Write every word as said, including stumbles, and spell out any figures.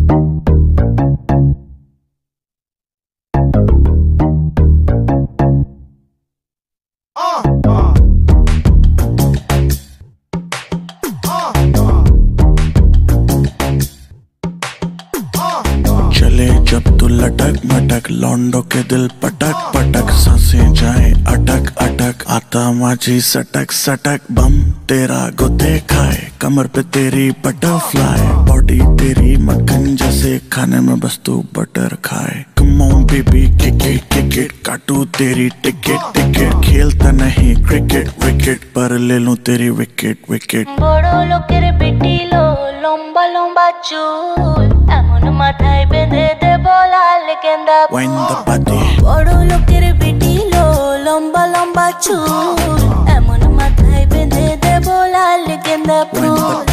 जब तू लटक मटक लौंडो के दिल पटक पटक, सांसें जाए अटक अटक, आता माझी सटक सटक, बम तेरा गुते खाए, कमर पे तेरी बटरफ्लाई, बॉडी तेरी मक्खन जैसे, खाने में बस तू बटर खाए। Come on baby kick it kick it, काटू तेरी टिकट टिकट, खेलता नहीं क्रिकेट विकेट, पर ले लूं तेरी विकेट विकेट। बड़ो लोकेर बेटी लो लंबा लंबा चूल, एमन माথায় বেঁধে দেব লাল গেন্দা ফুল। বড় লোকের বেটি লো লম্বা লম্বা চুল, এমন মাথায় বেঁধে দেব লাল গেন্দা ফুল।